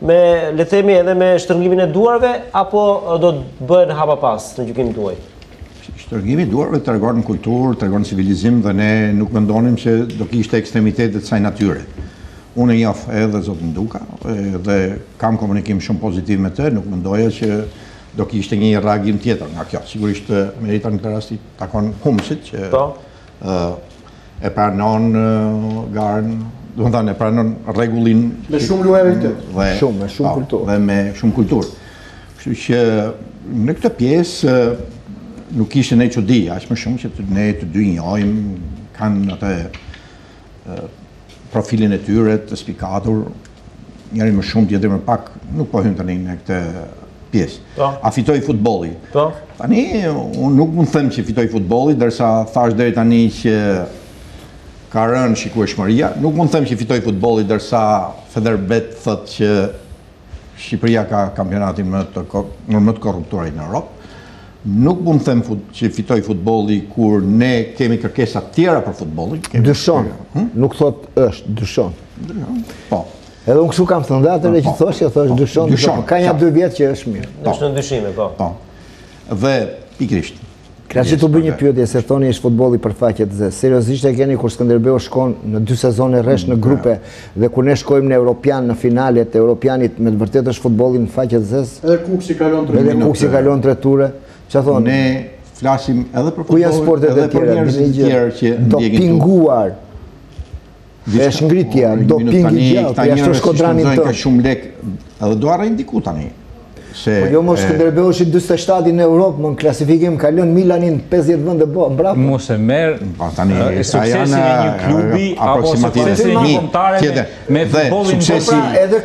le themi edhe me shtrëngimin e duarve, apo do të bëhen hapa pas në gjykimin tuaj? Shtrëngimi i duarve tregon kulturë, tregon civilizim dhe ne nuk mendonim se do kishte ekstremitetet të saj natyre. Unë e njoh edhe zotin Duka dhe kam komunikim shumë pozitiv me të, nuk mendoja që do kishte një reagim tjetër nga kjo. Sigurisht Merita në këtë rast i takon Humsit që e pranon garën, do të thënë e pranon rregullin me shumë lojalitet. Me shumë kulturë. Dhe me shumë kulturë. Kështu që në këtë pjesë nuk ishte ne çudi, aq më shumë që ne të dy njohim, kanë atë profilin e tyre të spikatur, njëri më shumë, tjetri më pak, nuk po hyn tani në këtë pjesë. A fitoi futbolli? Tani unë nuk mund të them që fitoi futbolli, derisa thash deri tani që ka rënë shikueshmëria, nuk mund të them që fitoi futbolli, derisa Fenerbet thotë që Shqipëria ka kampionatin më të korruptuar në Europë. Nuk mund të them që fitoi futbolli kur ne kemi kërkesa tjera për futbollin. Dyshon. Nuk thot është, dyshon. Po. Edhe unë kështu kam thënë datën që thosh dyshon. Ka një 2 vjet që është mirë. Është në dyshime, po. Po. Dhe pikërisht. Kraçi të bëj një pyetje se thoni është futbolli për faqe të zezë. Seriozisht e keni kur Skënderbeu shkon në 2 sezone rresh në grupe dhe kur ne shkojmë në Europian në finalet e Europianit, me të vërtetë është futbolli në faqe të zezë? Edhe Kuksi kalon 3 minuta. Edhe Kuksi kalon 3 ture. Çfarë thonë? Ne flasim edhe për futbollin, edhe për njerëzit e tjerë që ndjekin dopinguar. Është ngritja, dopingi gjatë, ja është Shkodranin të. Ka shumë lek, edhe do arrin diku tani. Po jo mos Skënderbeu është 47 në Europë, më në klasifikim ka lënë Milanin 50 vende mbrapa. Mos e merr suksesin e një klubi apo suksesin e një kombëtare me futbollin edhe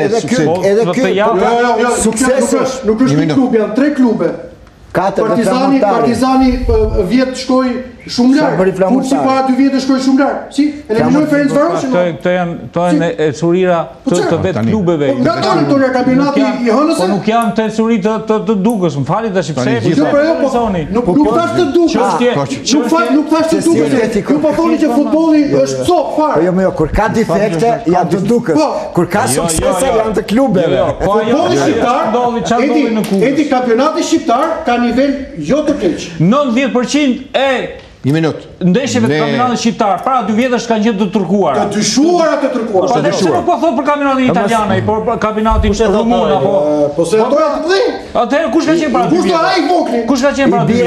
ky suksesi nuk është një klub, janë 3 klube. Partizani vjet shkoi shumë larg. Kupsi para 2 vjetë shkoi shumë larg. Si, eliminoi Ferencvaroshin. Këto janë ecurira të vetë klubeve. Nga tani tonë kampionati i hënës. Po nuk janë të ecuri të Dukës, më fali tash pse nuk thash të Dukës. Nuk thash të Dukës. Ju po thoni që futbolli është cop fare. Po jo, kur ka defekte janë të Dukës. Kur ka suksese janë të klubeve. Futbolli shqiptar, edi kampionati shqiptar ka nivel jo të keq. 90% e një minutë. Ndeshjeve të kampionatit shqiptar para 2 vjetësh kanë qenë të turkuara. Të dyshuara të turkuara. Po pse nuk po thot për kampionatin italian, por për kampionatin rumun apo po se ato janë të mëdhenj. Atëherë kush ka qenë para 2 vjetësh? Kush ka qenë para 2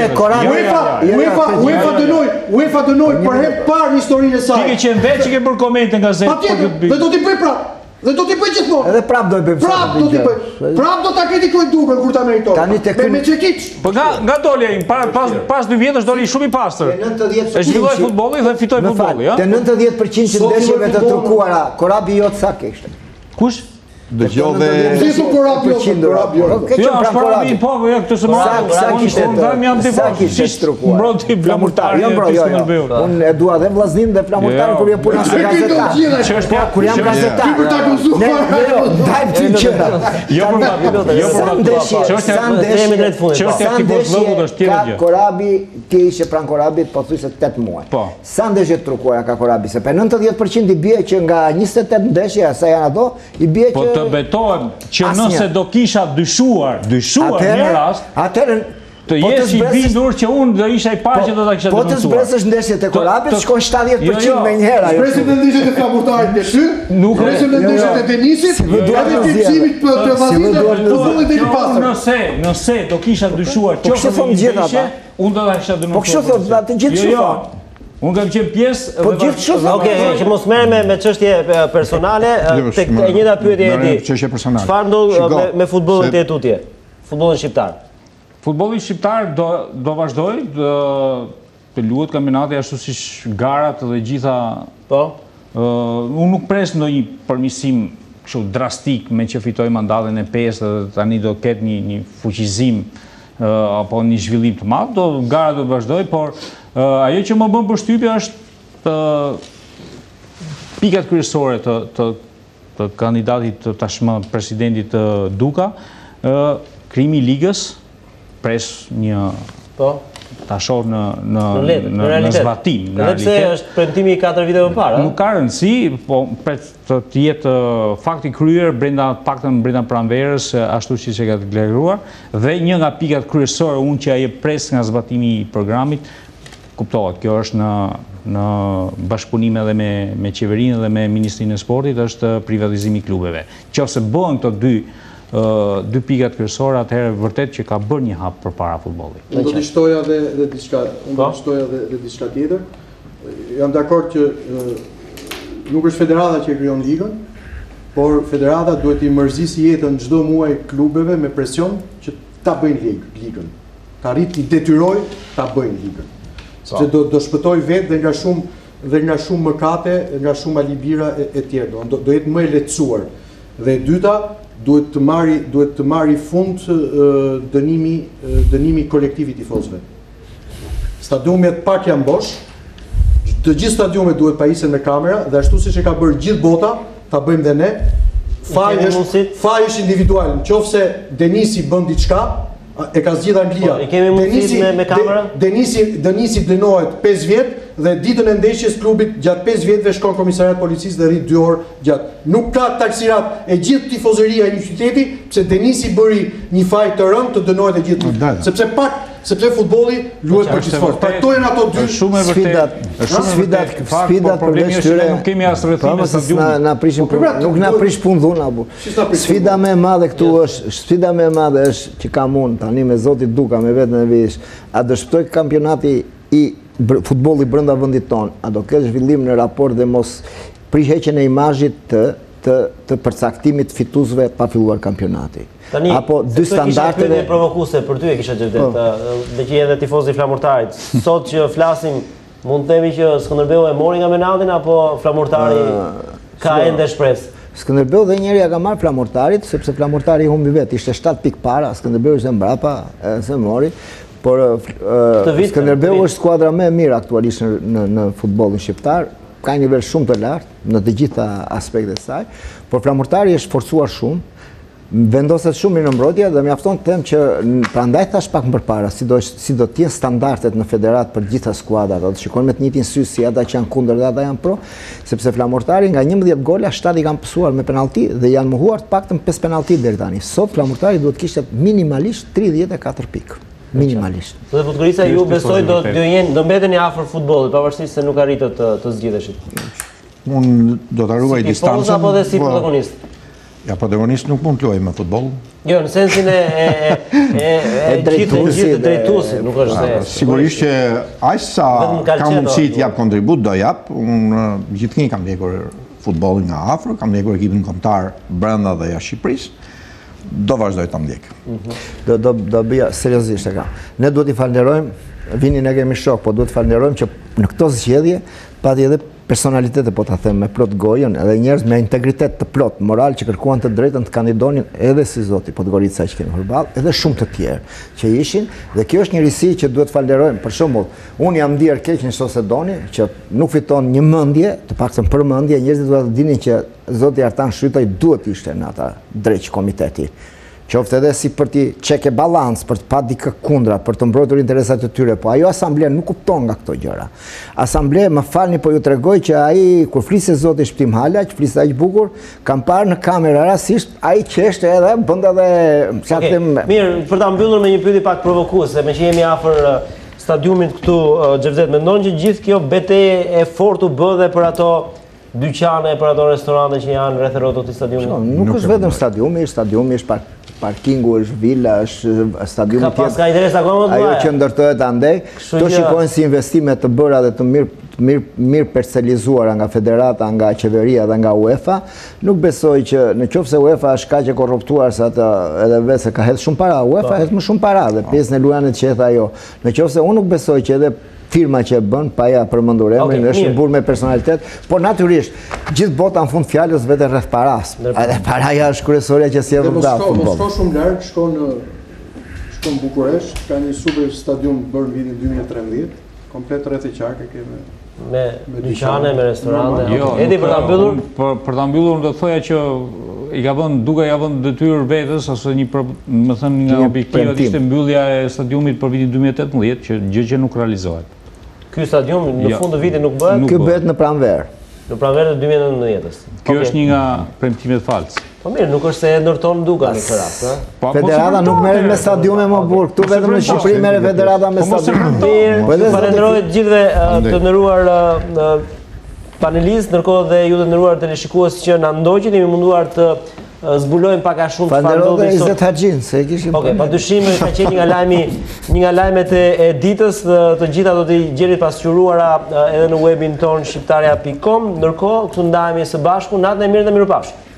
vjetësh? UEFA dënoi për herë parë në historinë e saj. Ti ke qenë vetë që ke bërë komente nga gazetë për këtë pikë. Dhe do t'i bëj prapë. Dhe do t'i bëj gjithmonë. Edhe prap do i bëjmë. Prap do t'i bëj. Prap do ta kritikoj Dukën kur ta meriton. Me Çekiç. Po nga doli ai, pas 2 vjetësh doli shumë i pastër. E zhvilloi futbolli dhe fitoi futbolli, ëh. Te 90% të ndeshjeve të turkuara, Korabi jot sa kishte. Kush? Dëgjove. Si Korabi? Jo, Korabi po, jo këtë se sa kishte. Sa kishte turkuar. Mbroti flamurtar. Unë e dua dhe vllaznin dhe flamurtarin kur je puna se gazetar. Ç'është kur jam gazetar. Për ta konsultuar. Dajm ti qëra. Jo Ç'është ti vëllëgut është tjetër gjë. Korabi ti ishe pran Korabit pothuajse 8 muaj. Sa ndeshje turkuara ka Korabi? Se për 90% i bie që nga 28 ndeshje sa janë ato, i bie që të betohem që nëse do kisha dyshuar një rast, atëherë të jesh i bindur që unë do isha i parë që do ta kisha denoncuar. Po të zbresësh ndeshjet e Korabit, shkon 70% me një herë. Zbresët e ndeshjet e flamurtarit të sy, zbresët e ndeshjet e tenisit, edhe tipsimit për vazhdimin e futbollit të pastër. Nëse do kisha dyshuar qoftë në ndeshje, unë do ta kisha denoncuar. Po kështu thotë, të gjithë shufan. Unë kam qenë pjesë... Po gjithë shumë... Okej, që mos merrem me çështje personale, tek e njëjta pyetje e di. Çfarë ndodh me futbollin te tutje? Futbollin shqiptar. Futbolli shqiptar do vazhdoj të luhet kampionati ashtu siç garat dhe gjitha. Po. Unë nuk pres ndonjë përmirësim kështu drastik me që fitoj mandatin e 5 dhe tani do ketë një fuqizim apo një zhvillim të madh, gara do vazhdoj, por ajo që më bën përshtypje është pikat kryesore të kandidatit të tashmë presidentit Duka, krijimi i ligës, pres një ta shoh në zbatim. Edhe pse është premtimi 4 vite më parë. Nuk ka rëndësi, po pret të jetë fakti kryer paktën brenda pranverës, ashtu siç e ka deklaruar, dhe një nga pikat kryesore unë që ai pres nga zbatimi i programit, kuptohet, kjo është në bashkëpunim edhe me qeverinë dhe me Ministrinë e Sportit, është privatizimi i klubeve. Nëse bëhen këto dy pikat kryesore, atëherë vërtet që ka bërë një hap përpara futbollit. Unë do të shtoja dhe diçka tjetër. Jam dakord që nuk është federata që krijon ligën, por federata duhet i mërzisi jetën çdo muaj klubeve me presion që ta bëjnë ligën. Ta arrit i detyroj ta bëjnë ligën. Sepse do shpëtoj vetë dhe nga shumë mëkate, nga shumë alibira e tjerë. Do jetë më e lehtësuar. Dhe e dyta, duhet të marri fund dënimi kolektivi tifozëve. Stadiumet pak janë bosh, të gjithë stadiumet duhet pajisen me kamera, dhe ashtu siç e ka bërë gjithë bota, ta bëjmë dhe ne. Faji është individual. Nëse Denisi bën diçka, e ka zgjidhur Anglia. I kemi mundësi me kamera? Denisi dënohet 5 vjet dhe ditën e ndeshjes klubit gjatë 5 vjetëve shkon komisariat policisë dhe rrit 2 orë gjatë. Nuk ka taksirat e gjithë tifozëria e një qyteti, pse Denisi bëri një faj të rënd të dënohet e gjithë. Sepse futbolli luhet për gjithëfort. Trajtojnë ato dy sfidat problemi është që nuk kemi as rrethime stadiumit. Nuk na prish punë dhuna apo. Sfida më e madhe këtu është që kam unë tani me Zoti Duka me veten e vish, a do shpëtoj kampionati i futbollit brenda vendit ton, a do ketë zhvillim në raport dhe mos prishheqjen e imazhit të përcaktimit fituesve pa filluar kampionati. Apo dy standardeve provokuese për ty e kisha Xhevdet, dhe që edhe tifozë i Flamurtarit. Sot që flasim, mund të themi që Skënderbeu e mori nga Menatin apo Flamurtari ka ende shpresë? Skënderbeu dhe njëri ja ka marrë Flamurtarit, sepse Flamurtari humbi vetë, ishte 7 pikë para, Skënderbeu ishte mbrapa, se mori. Por Skënderbeu është skuadra më e mirë aktualisht në futbollin shqiptar, ka një nivel shumë të lartë në të gjitha aspektet e saj, por Flamurtari është forcuar shumë, vendoset shumë mirë në mbrojtje dhe mjafton të them që prandaj thash pak më përpara, si do të jenë standardet në federat për gjitha skuadrat, do të shikojnë me të njëjtin sy si ata që janë kundër dhe ata janë pro, sepse Flamurtari nga 11 gola 7 i kanë pësuar me penallti dhe janë mohuar të paktën 5 penallti deri tani. Sot Flamurtari duhet kishte minimalisht 34 pikë. Minimalisht. Dhe Podgorica ju besoj do mbeteni afër futbollit, pavarësisht se nuk arritët të zgjidheshit. Unë do ta ruaj distancën. Si tifoz apo dhe si protagonist? Ja, protagonist nuk mund të luaj me futboll. Jo, në sensin e drejtuesit, nuk është se... Sigurisht që aq sa ka mundësi të jap kontribut, do jap. Unë gjithnjë kam ndjekur futbollin nga afër, kam ndjekur ekipin kombëtar brenda dhe jashtë Shqipërisë. Do vazhdoj ta ndjek. Do bëja seriozisht e kam. Ne duhet i falenderojmë, vini ne kemi shok, po duhet të falenderojmë që në këto zgjedhje pati edhe personalitete, po ta them me plot gojën, edhe njerëz me integritet të plot, moral që kërkuan të drejtën të kandidonin edhe si Zoti Podgorica që kemi përballë, edhe shumë të tjerë që ishin, dhe kjo është një risi që duhet falenderojmë. Për shembull, unë jam ndier keq nëse doni që nuk fiton një mendje, të paktën për mendje, njerëzit duhet të dinin që Zoti Artan Shrytaj duhet ishte në ata drejt komiteti. Qoftë edhe si për t'i çeke balans, për të pa dikë kundra, për të mbrojtur interesat e tyre, po ajo asamble nuk kupton nga këto gjëra. Asamble, më falni, po ju tregoj që ai kur flisë Zoti Shptim Hala, që flisë aq bukur, kam parë në kamerë rastisht, ai qeshte edhe bën edhe Mirë, për ta mbyllur me një pyetje pak provokuese, me që jemi afër stadiumit këtu, Xhevdet, mendon që gjithë kjo betejë e fortë u bë dhe për ato dyqane, për ato restorante që janë rreth rrotull të stadiumit? Nuk është vetëm stadiumi është parkingu, është vila, është stadiumi tjetër. Ka interes akoma të ajo që ndërtohet andej, to shikojnë si investime të bëra dhe të mirë personalizuara nga federata, nga qeveria dhe nga UEFA. Nuk besoj që nëse UEFA është kaq e korruptuar se atë edhe vetë ka hedhur shumë para, UEFA hedh më shumë para dhe pjesën e luanit që hedh ajo. Nëse unë nuk besoj që edhe firma që e bën, pa ja përmendur emrin, është një burr me personalitet, por natyrisht gjithë bota në fund fjalës vetë rreth paras. Edhe paraja është kryesorja që sjell vërtet futboll. Mos shko shumë larg, shko në Bukuresht, ka një super stadium bërë në vitin 2013, komplet rreth e qark e kemi me dyqane, me restorante. Jo, Edi për ta mbyllur? Për ta mbyllur do të thoja që i ka vënë duke ja vënë detyrë vetës ose më thënë nga objektivat ishte mbyllja e stadiumit për vitin 2018, që gjë që nuk realizohet. Ky stadium në fund të vitit nuk bëhet? Ky bëhet në pranverë. Në pranverë të 2019-s. Kjo është një nga premtimet false. Po mirë, nuk është se e ndërton Duka në këtë rast, ha? Federata nuk merret me stadiume më burr. Këtu vetëm në Shqipëri merret Federata me stadiume. Mirë, falenderoj të gjithëve të nderuar panelistë, ndërkohë dhe ju të nderuar teleshikues që na ndoqët, jemi munduar të zbulojmë pak a shumë çfarë ndodhi sot. Falenderoj Haxhin se e kishim. Okej, padyshim ka qenë një nga lajmet e ditës, të gjitha do t'i gjeni pasqyruara edhe në webin ton shqiptaria.com. Ndërkohë, këtu ndahemi së bashku, natën e mirë dhe mirupafshim.